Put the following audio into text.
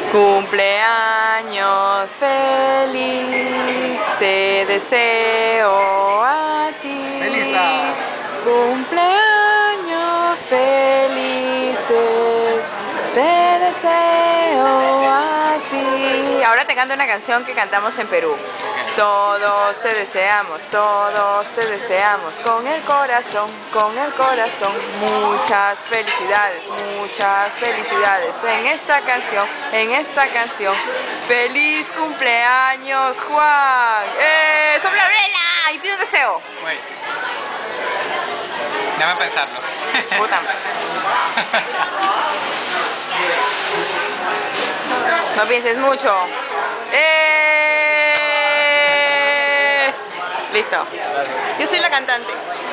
Cumpleaños feliz, te deseo a ti. ¡Felisa! Cumpleaños felices, te deseo a ti. Ahora te canto una canción que cantamos en Perú. Todos te deseamos con el corazón, muchas felicidades en esta canción. ¡Feliz cumpleaños, Juan! ¡Sopla vela! Y pide un deseo. Wait. Déjame pensarlo. Puta. No pienses mucho. Listo. Yo soy la cantante.